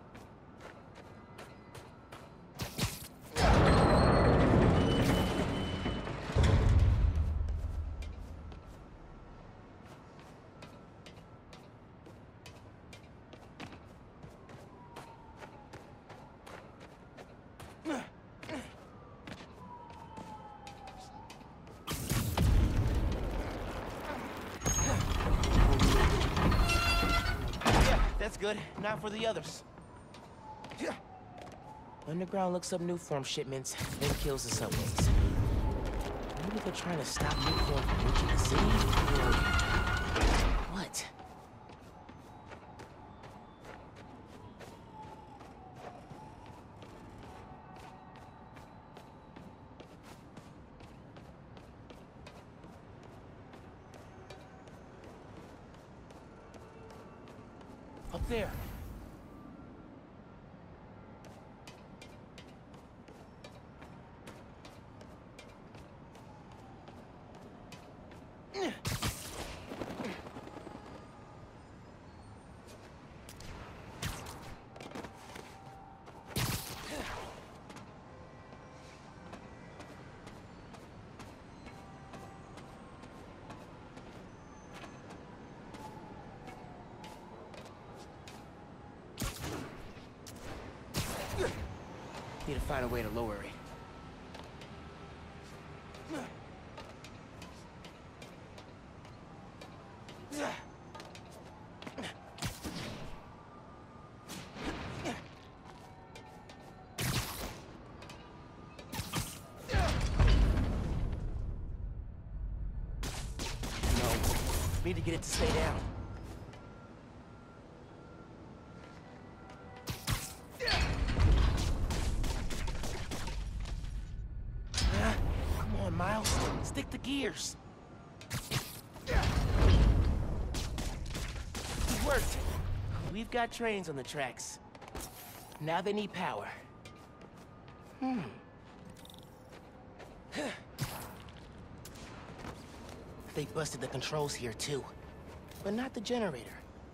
That's good. Not for the others. Underground looks up new form shipments, then kills the subways. Maybe they're trying to stop new form from reaching the city? Or what? Up there. Need to find a way to lower it. No, need to get it to stay down. Miles, stick the gears. It worked. We've got trains on the tracks. Now they need power. Hmm. They busted the controls here, too. But not the generator.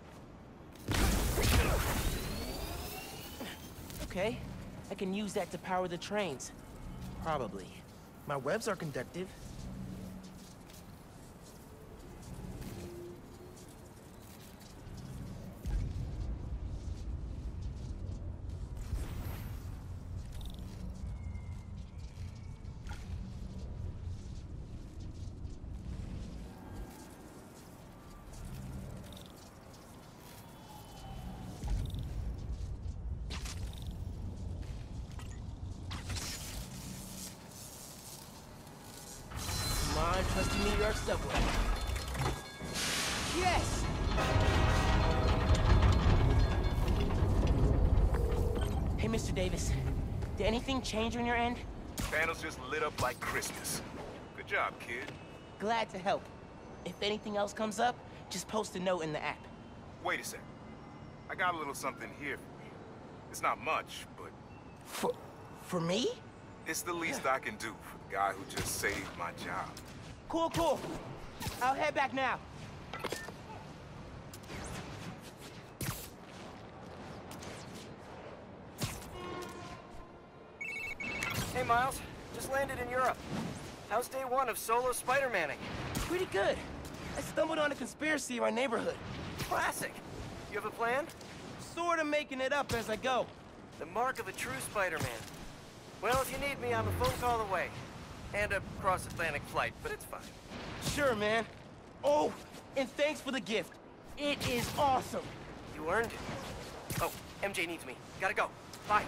Okay, I can use that to power the trains. Probably. My webs are conductive. Trusty New York subway. Yes! Hey, Mister Davis. Did anything change on your end? Panels just lit up like Christmas. Good job, kid. Glad to help. If anything else comes up, just post a note in the app. Wait a sec. I got a little something here for you. It's not much, but... For... for me? It's the least I can do for the guy who just saved my job. Cool, cool. I'll head back now. Hey, Miles. Just landed in Europe. How's day one of solo Spider-Manning? Pretty good. I stumbled on a conspiracy in my neighborhood. Classic. You have a plan? Sort of making it up as I go. The mark of a true Spider-Man. Well, if you need me, I'm a phone call away. And a cross-Atlantic flight, but it's fine. Sure, man. Oh, and thanks for the gift. It is awesome. You earned it. Oh, M J needs me. Gotta go. Bye.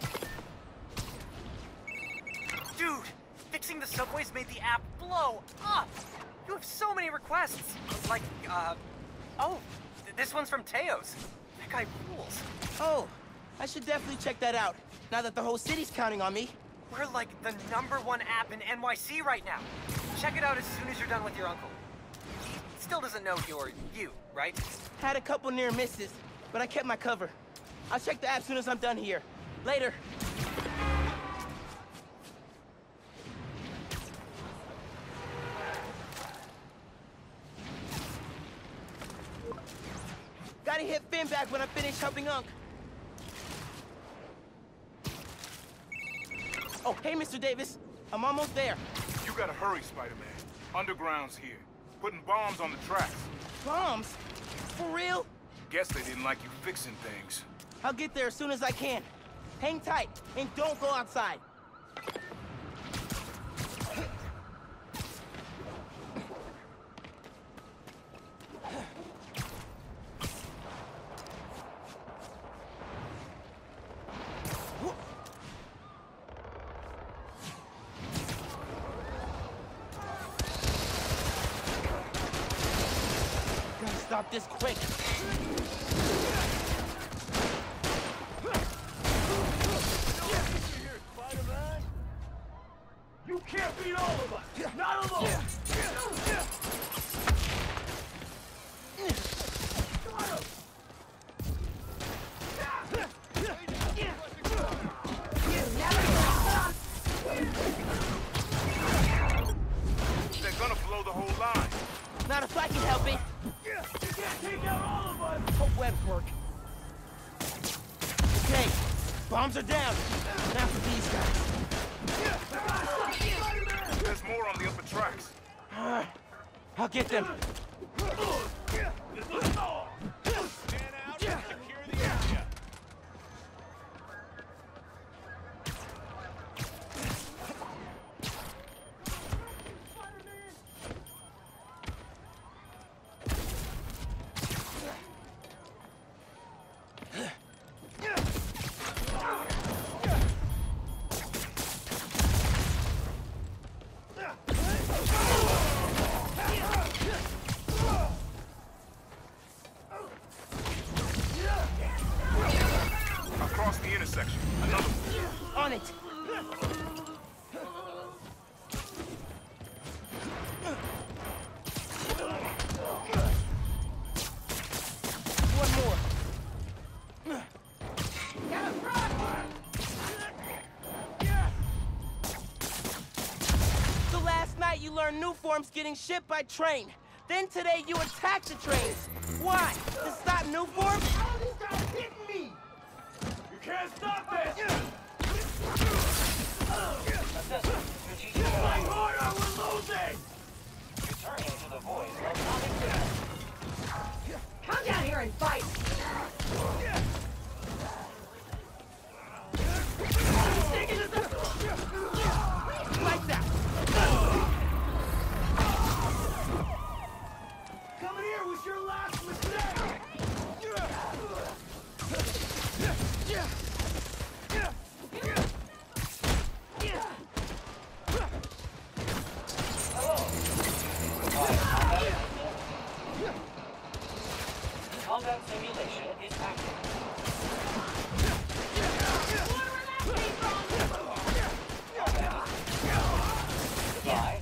Dude, fixing the subways made the app blow up. You have so many requests. Like, uh, oh, th this one's from Teos. That guy rules. Oh, I should definitely check that out, now that the whole city's counting on me. We're like the number one app in N Y C right now. Check it out as soon as you're done with your uncle. He still doesn't know you're you, right? Had a couple near misses, but I kept my cover. I'll check the app as soon as I'm done here. Later. Gotta hit Finn back when I finish helping Unc. Oh, hey, Mister Davis. I'm almost there. You gotta hurry, Spider-Man. Underground's here. Putting bombs on the tracks. Bombs? For real? Guess they didn't like you fixing things. I'll get there as soon as I can. Hang tight, and don't go outside. Stop this quick. You can't beat all of us. Not alone. They're gonna blow the whole line. Not if I can help it. You can't take out all of us. Hope webs work. Okay, bombs are down. Now for these guys. There's more on the upper tracks. Uh, I'll get them. Stand out and secure the area. Across the intersection. Another one. On it. One more. Yeah. our new forms getting shipped by train. Then today you attack the trains. Why? To stop new forms? How are these guys hitting me? You can't stop this! My order, we're losing! Returning to the voice of Onyx. Come down here and fight! Lights out! Coming here was your last mistake! Combat simulation is active. Goodbye.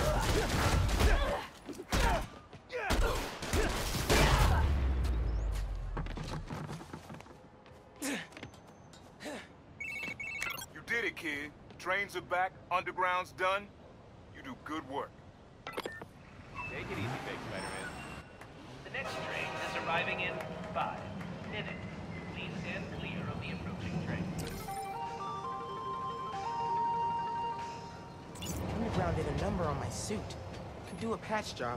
You did it, kid. Trains are back, underground's done. You do good work. Take it easy, big Spider-Man. The next train is arriving in five minutes. Please stand clear of the approaching train. Underground did a number on my suit. Could do a patch job.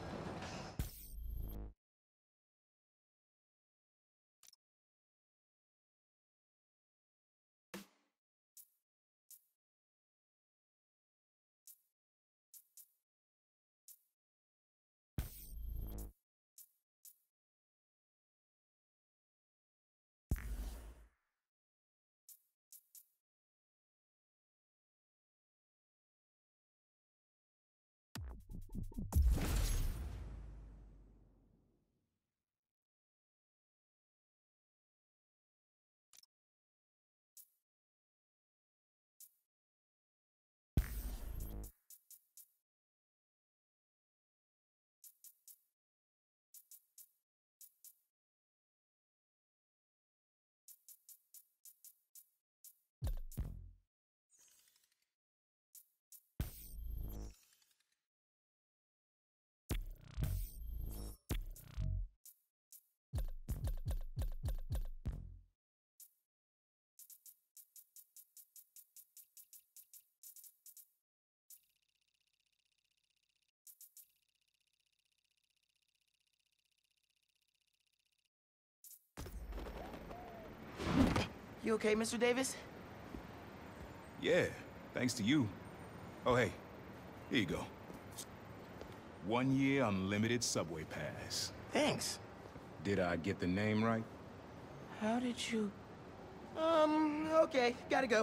You okay, Mister Davis? Yeah, thanks to you. Oh, hey, here you go. One year unlimited subway pass. Thanks. Did I get the name right? How did you... Um, okay, gotta go.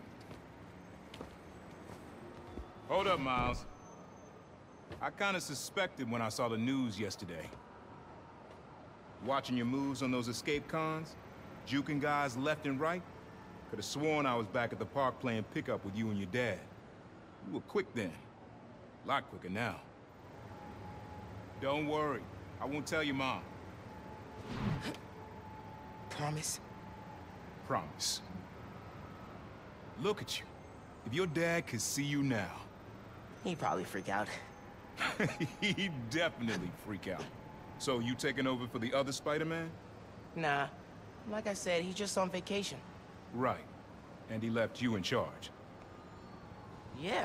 Hold up, Miles. I kinda suspected when I saw the news yesterday. Watching your moves on those escape cons, juking guys left and right, could have sworn I was back at the park playing pickup with you and your dad. You were quick then. A lot quicker now. Don't worry, I won't tell your mom. Promise? Promise. Look at you. If your dad could see you now... He'd probably freak out. He'd definitely freak out. So you taking over for the other Spider-Man? Nah. Like I said, he's just on vacation. Right. And he left you in charge. Yeah.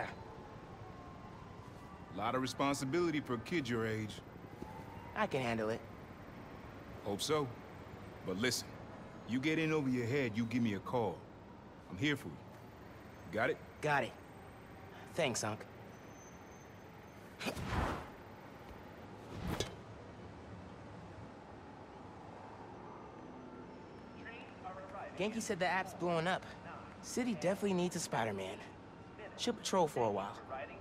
A lot of responsibility for a kid your age. I can handle it. Hope so. But listen, you get in over your head, you give me a call. I'm here for you. Got it? Got it. Thanks, Unc. Ganke said the app's blowing up. City definitely needs a Spider-Man. She'll patrol for a while.